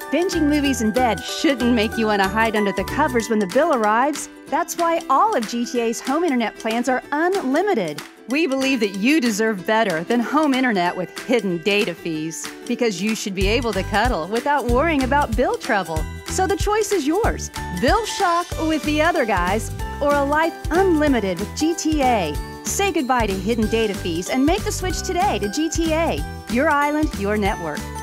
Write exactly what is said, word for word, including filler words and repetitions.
Binging movies in bed shouldn't make you want to hide under the covers when the bill arrives. That's why all of G T A's home internet plans are unlimited. We believe that you deserve better than home internet with hidden data fees, because you should be able to cuddle without worrying about bill trouble. So the choice is yours. Bill shock with the other guys, or a life unlimited with G T A. Say goodbye to hidden data fees and make the switch today to G T A. Your island, your network.